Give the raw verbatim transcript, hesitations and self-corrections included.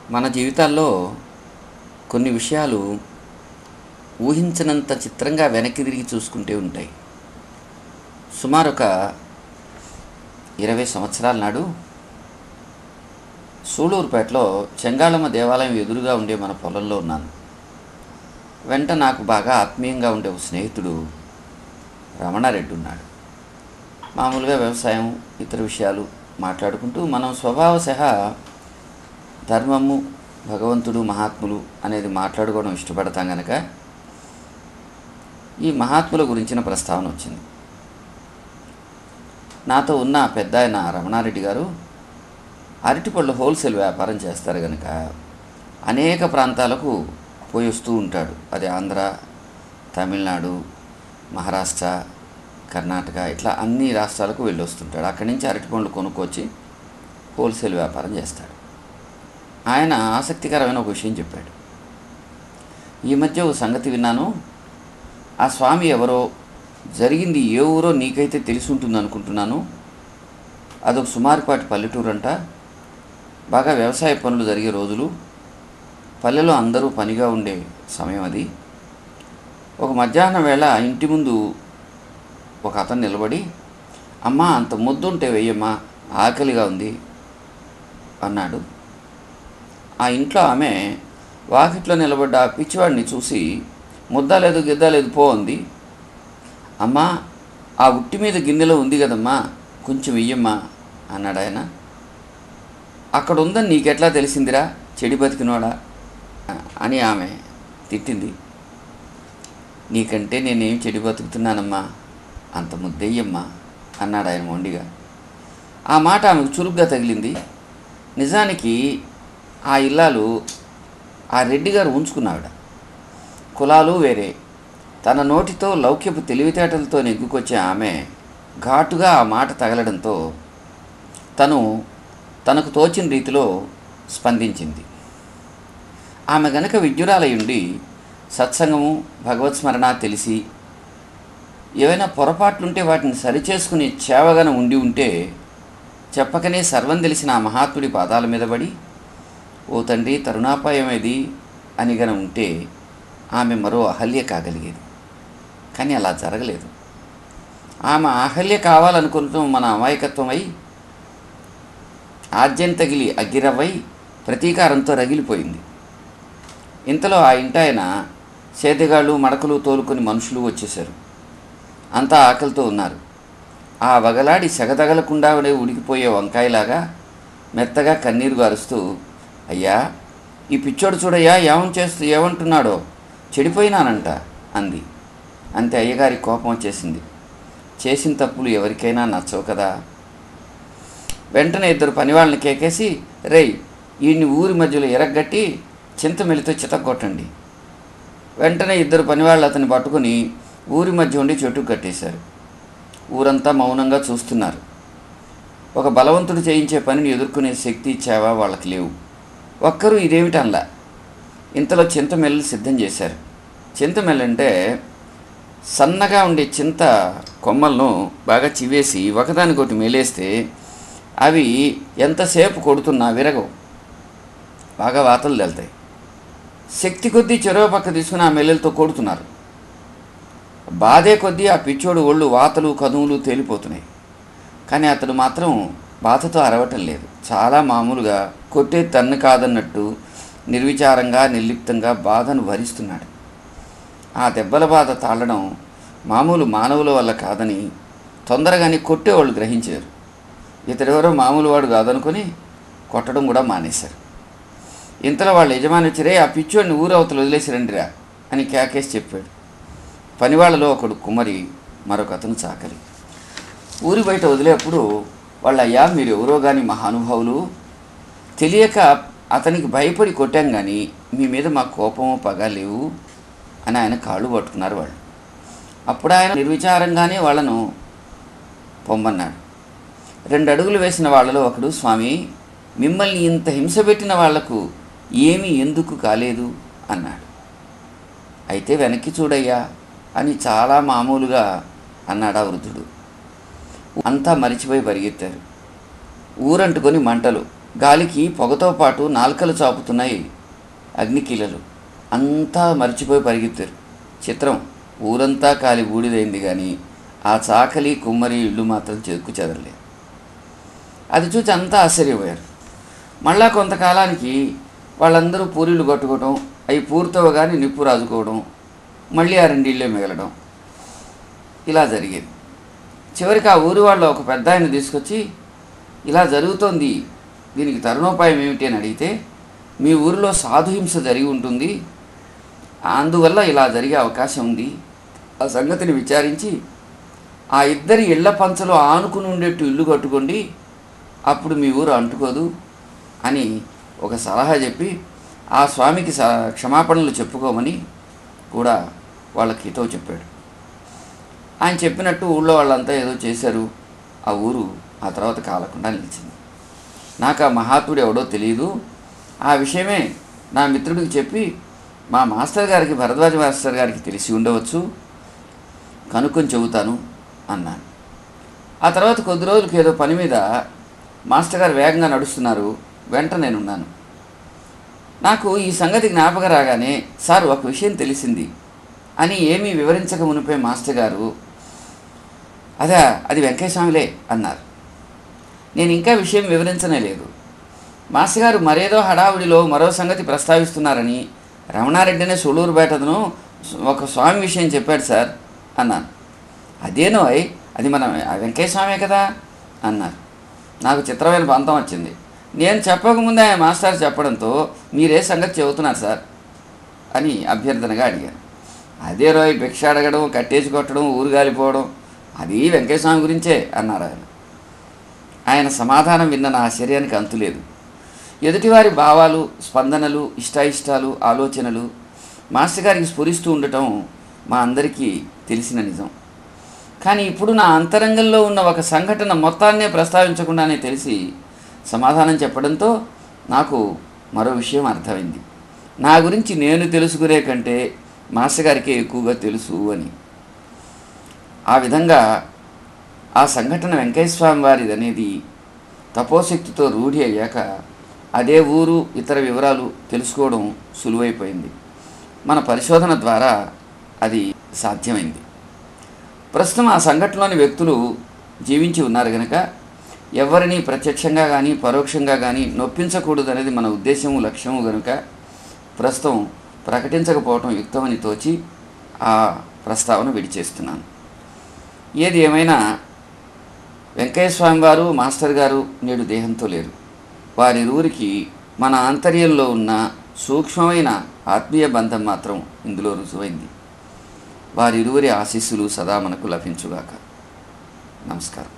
మన జీవితాల్లో కొన్ని విషయాలు ఊహించనంత చిత్రంగా వెనక్కి తిరిగి చూసుకుంటే ఉంటాయి. సుమారు ఒక ఇరవై సంవత్సరాల నాడు సూళ్ళూరుపేటలో చెంగాళమ్మ దేవాలయం ఎదురుగా ఉండే మన పొలంలో ఉన్నాను. వెంట నాకు బాగా ఆత్మీయంగా ఉండే ఒక స్నేహితుడు రమణారెడ్డి ఉన్నాడు. మామూలుగా వ్యవసాయం, ఇతర విషయాలు మాట్లాడుకుంటూ మనం స్వభావశః ధర్మము, భగవంతుడు, మహాత్ములు అనేది మాట్లాడుకోవడం ఇష్టపడతాం కనుక ఈ మహాత్ముల గురించిన ప్రస్తావన వచ్చింది. నాతో ఉన్న పెద్ద ఆయన రమణారెడ్డి గారు అరటిపళ్ళు హోల్సేల్ వ్యాపారం చేస్తారు కనుక అనేక ప్రాంతాలకు పోయి వస్తూ ఉంటాడు. అది ఆంధ్ర, తమిళనాడు, మహారాష్ట్ర, కర్ణాటక, ఇట్లా అన్ని రాష్ట్రాలకు వెళ్ళి వస్తుంటాడు. అక్కడి నుంచి అరటిపండ్లు కొనుక్కొచ్చి హోల్సేల్ వ్యాపారం చేస్తాడు. ఆయన ఆసక్తికరమైన ఒక విషయం చెప్పాడు. ఈ మధ్య ఒక సంగతి విన్నాను, ఆ స్వామి ఎవరో, జరిగింది ఏ ఊరో నీకైతే తెలిసి ఉంటుంది అనుకుంటున్నాను. అదొక సుమారుపాటి పల్లెటూరు అంట. బాగా వ్యవసాయ పనులు జరిగే రోజులు, పల్లెలో అందరూ పనిగా ఉండే సమయం అది. ఒక మధ్యాహ్నం వేళ ఇంటి ముందు ఒక అతను నిలబడి, అమ్మా అంత ముద్దుంటే వెయ్యమ్మా, ఆకలిగా ఉంది అన్నాడు. ఆ ఇంట్లో ఆమె వాకిట్లో నిలబడ్డ ఆ పిచ్చివాడిని చూసి, ముద్ద లేదు గిద్ద లేదు పో అంది. అమ్మా ఆ ఉట్టి మీద గిన్నెలో ఉంది కదమ్మా, కొంచెం వెయ్యమ్మా అన్నాడు ఆయన. అక్కడ ఉందని నీకెట్లా తెలిసిందిరా చెడి బతికినోడా అని ఆమె తిట్టింది. నీకంటే నేనేం చెడి బతుకుతున్నానమ్మా, అంత ముద్దెయ్యమ్మా అన్నాడు ఆయన మొండిగా. ఆ మాట ఆమెకు చురుగ్గా తగిలింది. నిజానికి ఆ ఇల్లాలు ఆ రెడ్డి గారు ఉంచుకున్నావిడ. కులాలు వేరే. తన నోటితో లౌక్యపు తెలివితేటలతో నెగ్గుకొచ్చే ఆమె ఘాటుగా ఆ మాట తగలడంతో తను తనకు తోచిన రీతిలో స్పందించింది. ఆమె గనక విద్యురాలయుండి సత్సంగము, భగవత్స్మరణ తెలిసి ఏవైనా పొరపాట్లుంటే వాటిని సరిచేసుకుని చేవగన ఉండి ఉంటే చెప్పకనే సర్వం తెలిసిన ఆ మహాత్ముడి పాదాల మీద పడి, ఓ తండ్రి తరుణాపాయమేది అని గన ఉంటే ఆమె మరో అహల్య కాగలిగేది. కానీ అలా జరగలేదు. ఆమె అహల్య కావాలనుకుంటాం మన అమాయకత్వమై ఆద్యం తగిలి అగ్గిరవై ప్రతీకారంతో రగిలిపోయింది. ఇంతలో ఆ ఇంటాయన సేదగాళ్ళు, మడకలు తోలుకొని మనుషులు వచ్చేశారు. అంతా ఆకలితో ఉన్నారు. ఆ వగలాడి సెగదగలకుండా ఉడికిపోయే వంకాయలాగా మెత్తగా కన్నీరు గారుస్తూ, అయ్యా ఈ పిచ్చోడు చూడయ్యా ఏమని చేస్తూ ఏమంటున్నాడో, చెడిపోయినానంట అంది. అంతే అయ్యగారి కోపం వచ్చేసింది. చేసిన తప్పులు ఎవరికైనా నచ్చవు కదా. వెంటనే ఇద్దరు పనివాళ్ళని కేకేసి, రేయ్ ఈయన్ని ఊరి మధ్యలో ఎరగట్టి చింతమెలితో చితగొట్టండి. వెంటనే ఇద్దరు పనివాళ్ళు అతన్ని పట్టుకుని ఊరి మధ్య ఉండి చెట్టుకు కట్టేశారు. ఊరంతా మౌనంగా చూస్తున్నారు. ఒక బలవంతుడు చేయించే పనిని ఎదుర్కొనే శక్తి, చేవ వాళ్ళకి లేవు. ఒక్కరూ ఇదేమిటనలా. ఇంతలో చింతమెల్లు సిద్ధం చేశారు. చింతమెల్లంటే సన్నగా ఉండే చింత కొమ్మలను బాగా చివేసి ఒకదానికొకటి మేలేస్తే అవి ఎంతసేపు కొడుతున్నా విరగవు, బాగా వాతలు వెళ్తాయి. శక్తి కొద్దీ చెరువు పక్క తీసుకుని ఆ మెల్లెలతో కొడుతున్నారు. బాధే కొద్దీ ఆ పిచ్చోడు ఒళ్ళు వాతలు, కదువులు తేలిపోతున్నాయి. కానీ అతడు మాత్రం బాధతో అరవటం లేదు. చాలా మామూలుగా కొట్టే తన్ను కాదన్నట్టు నిర్విచారంగా, నిర్లిప్తంగా బాధను భరిస్తున్నాడు. ఆ దెబ్బల బాధ తాళడం మామూలు మానవుల వల్ల కాదని తొందరగానే కొట్టేవాళ్ళు గ్రహించారు. ఇతడెవరో మామూలు వాడు కాదనుకొని కొట్టడం కూడా మానేశారు. ఇంతలో వాళ్ళ యజమాని వచ్చిరే, ఆ పిచ్చోడిని ఊరవతలు వదిలేసి రండిరా అని కేకేసి చెప్పాడు. పనివాళ్ళలో ఒకడు కుమ్మరి, మరొక అతను చాకలి. ఊరి బయట వదిలేప్పుడు వాళ్ళ, అయ్యా మీరు ఎవరో కానీ మహానుభావులు, తెలియక అతనికి భయపడి కొట్టాం కానీ మీ మీద మా కోపము పగ లేవు అని ఆయన కాళ్ళు పట్టుకున్నారు వాళ్ళు. అప్పుడు ఆయన నిర్విచారంగానే వాళ్ళను పొమ్మన్నాడు. రెండు అడుగులు వేసిన వాళ్ళలో ఒకడు, స్వామి మిమ్మల్ని ఇంత హింస పెట్టిన వాళ్లకు ఏమీ ఎందుకు కాలేదు అన్నాడు. అయితే వెనక్కి చూడయ్యా అని చాలా మామూలుగా అన్నాడు ఆ వృద్ధుడు. అంతా మరిచిపోయి పరిగెత్తారు. ఊరంటుకొని మంటలు, గాలికి పొగతో పాటు నాల్కలు చాపుతున్నాయి అగ్నికీలలు. అంతా మర్చిపోయి పరిగెత్తారు. చిత్రం, ఊరంతా కాలి బూడిదైంది, కానీ ఆ చాకలి కుమ్మరి ఇళ్ళు మాత్రం చెక్కు చెదరలేదు. అది చూసి అంతా ఆశ్చర్యపోయారు. మళ్ళా కొంతకాలానికి వాళ్ళందరూ పూరీలు కొట్టుకోవడం, అవి పూర్తవగానే నిప్పు రాజుకోవడం, మళ్ళీ ఆ రెండిళ్ళే మిగలడం, ఇలా జరిగేది. చివరికి ఆ ఊరి వాళ్ళు ఒక పెద్ద ఆయన తీసుకొచ్చి, ఇలా జరుగుతోంది, దీనికి తరుణోపాయం ఏమిటి అని అడిగితే, మీ ఊరిలో సాధుహింస జరిగి ఉంటుంది, అందువల్ల ఇలా జరిగే అవకాశం ఉంది. ఆ సంగతిని విచారించి ఆ ఇద్దరి ఇళ్ల పంచలో ఆనుకుని ఉండేట్టు ఇల్లు కట్టుకోండి, అప్పుడు మీ ఊరు అంటుకోదు అని ఒక సలహా చెప్పి ఆ స్వామికి క్షమాపణలు చెప్పుకోమని కూడా వాళ్ళకి హితవు చెప్పాడు. ఆయన చెప్పినట్టు ఊళ్ళో వాళ్ళంతా ఏదో చేశారు. ఆ ఊరు ఆ తర్వాత కాలకుండా నిలిచింది. నాకు ఆ మహాత్ముడు ఎవడో తెలియదు. ఆ విషయమే నా మిత్రుడికి చెప్పి, మా మాస్టర్ గారికి, భరద్వాజ మాస్టర్ గారికి తెలిసి ఉండవచ్చు, కనుక్కొని చెబుతాను అన్నాను. ఆ తర్వాత కొద్ది రోజులకి ఏదో పని మీద మాస్టర్ గారు వేగంగా నడుస్తున్నారు. వెంట నేనున్నాను. నాకు ఈ సంగతి జ్ఞాపకం రాగానే, సార్ ఒక విషయం తెలిసింది అని ఏమీ వివరించక మునిపే మాస్టర్ గారు, అదే అది వెంకయ్య స్వామిలే అన్నారు. నేను ఇంకా విషయం వివరించనే లేదు. మాస్టర్ గారు మరేదో హడావుడిలో మరో సంగతి ప్రస్తావిస్తున్నారని, రమణారెడ్డినే సుళ్ళూరుపేటను ఒక స్వామి విషయం చెప్పాడు సార్ అన్నాను. అదేనో అయ్ అది మన వెంకయ్య స్వామే కదా అన్నారు. నాకు చిత్రమైన పంతం వచ్చింది. నేను చెప్పకముందే ఆయన మాస్టర్ చెప్పడంతో, మీరే సంగతి చెబుతున్నారు సార్ అని అభ్యర్థనగా అడిగాను. అదే రోయ్, భిక్ష అడగడం, కట్టేసి కొట్టడం, ఊరు గాలిపోవడం, అది వెంకయ్య స్వామి గురించే అన్నారు ఆయన. ఆయన సమాధానం విన్న నా ఆశ్చర్యానికి అంతులేదు. ఎదుటివారి భావాలు, స్పందనలు, ఇష్టాయిష్టాలు, ఆలోచనలు మాస్టర్ గారికి స్ఫురిస్తూ ఉండటం మా అందరికీ తెలిసిన నిజం. కానీ ఇప్పుడు నా అంతరంగంలో ఉన్న ఒక సంఘటన మొత్తాన్నే ప్రస్తావించకుండానే తెలిసి సమాధానం చెప్పడంతో నాకు మరో విషయం అర్థమైంది. నా గురించి నేను తెలుసుకునే కంటే మాస్టర్ గారికి ఎక్కువగా తెలుసు అని. ఆ విధంగా ఆ సంఘటన వెంకయ్య స్వామి వారిది అనేది తపోశక్తితో రూఢి అయ్యాక అదే ఊరు, ఇతర వివరాలు తెలుసుకోవడం సులువైపోయింది. మన పరిశోధన ద్వారా అది సాధ్యమైంది. ప్రస్తుతం ఆ సంఘటనలోని వ్యక్తులు జీవించి ఉన్నారు కనుక ఎవరిని ప్రత్యక్షంగా కానీ పరోక్షంగా కానీ నొప్పించకూడదు అనేది మన ఉద్దేశము, లక్ష్యము కనుక ప్రస్తుతం ప్రకటించకపోవటం యుక్తమని తోచి ఆ ప్రస్తావన విడిచేస్తున్నాను. ఏది ఏమైనా వెంకయ్య స్వామి వారు, మాస్టర్ గారు నేడు దేహంతో లేరు. వారిరువురికి మన ఆంతర్యంలో ఉన్న సూక్ష్మమైన ఆత్మీయ బంధం మాత్రం ఇందులో రుజువైంది. వారిరువురి ఆశీస్సులు సదా మనకు లభించుగాక. నమస్కారం.